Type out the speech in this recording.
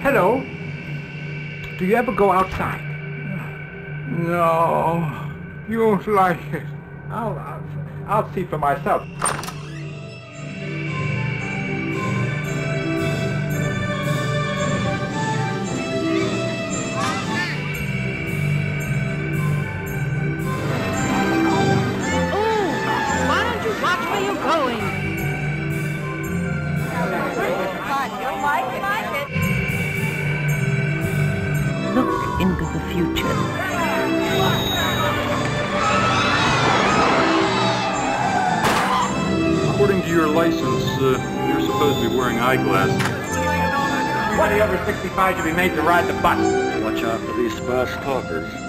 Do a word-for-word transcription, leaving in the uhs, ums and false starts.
Hello. Do you ever go outside? No, you won't like it. I'll, I'll, I'll see for myself. Why don't you watch where you're going? You'll like it. Look into the future. According to your license, uh, you're supposed to be wearing eyeglasses. Everybody over sixty-five should be made to ride the bus. Watch out for these fast talkers.